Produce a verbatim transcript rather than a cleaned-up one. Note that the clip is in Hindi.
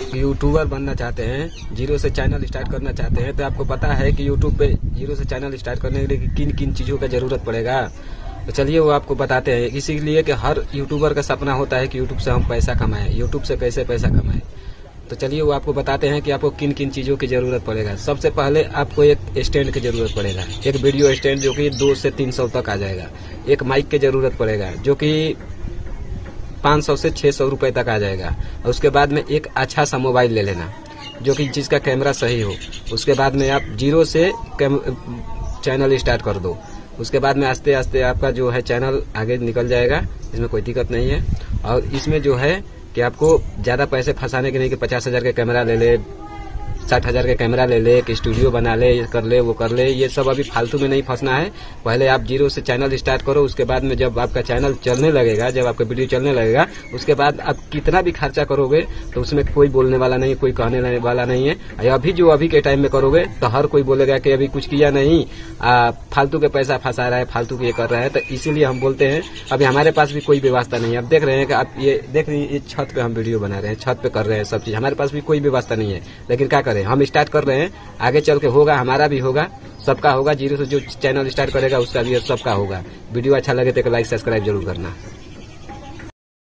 यूट्यूबर बनना चाहते हैं, जीरो से चैनल स्टार्ट करना चाहते हैं, तो आपको पता है कि यूट्यूब पे जीरो से चैनल स्टार्ट करने के लिए किन किन चीज़ों का ज़रूरत पड़ेगा। तो चलिए वो आपको बताते हैं। इसीलिए कि हर यूट्यूबर का सपना होता है कि यूट्यूब से हम पैसा कमाएं, यूट्यूब से कैसे पैसा कमाएं। तो चलिए वो आपको बताते हैं कि आपको किन किन चीज़ों की ज़रूरत पड़ेगा। सबसे पहले आपको एक स्टैंड की ज़रूरत पड़ेगा, एक वीडियो स्टैंड जो कि दो से तीन सौ तक आ जाएगा। एक माइक की ज़रूरत पड़ेगा जो कि पाँच सौ से छः सौ रुपये तक आ जाएगा। और उसके बाद में एक अच्छा सा मोबाइल ले लेना जो कि जिसका कैमरा सही हो। उसके बाद में आप जीरो से चैनल स्टार्ट कर दो। उसके बाद में आस्ते आस्ते आपका जो है चैनल आगे निकल जाएगा, इसमें कोई दिक्कत नहीं है। और इसमें जो है कि आपको ज़्यादा पैसे फंसाने के नहीं कि पचास हज़ार का कैमरा ले ले, साठ हज़ार का कैमरा ले ले, एक स्टूडियो बना ले, ये कर ले वो कर ले, ये सब अभी फालतू में नहीं फंसना है। पहले आप जीरो से चैनल स्टार्ट करो। उसके बाद में जब आपका चैनल चलने लगेगा, जब आपका वीडियो चलने लगेगा, उसके बाद आप कितना भी खर्चा करोगे तो उसमें कोई बोलने वाला नहीं है, कोई कहने वाला नहीं है। अभी जो अभी के टाइम में करोगे तो हर कोई बोलेगा कि अभी कुछ किया नहीं, फालतू के पैसा फंसा रहा है, फालतू के ये कर रहा है। तो इसीलिए हम बोलते हैं अभी हमारे पास भी कोई व्यवस्था नहीं है। आप देख रहे हैं कि आप ये देख रही है, छत पे हम वीडियो बना रहे हैं, छत पे कर रहे हैं सब चीज, हमारे पास भी कोई व्यवस्था नहीं है। लेकिन क्या करें, हम स्टार्ट कर रहे हैं, आगे चल के होगा, हमारा भी होगा, सबका होगा। जीरो से जो चैनल स्टार्ट करेगा उसका भी सबका होगा। वीडियो अच्छा लगे तो एक लाइक सब्सक्राइब जरूर करना।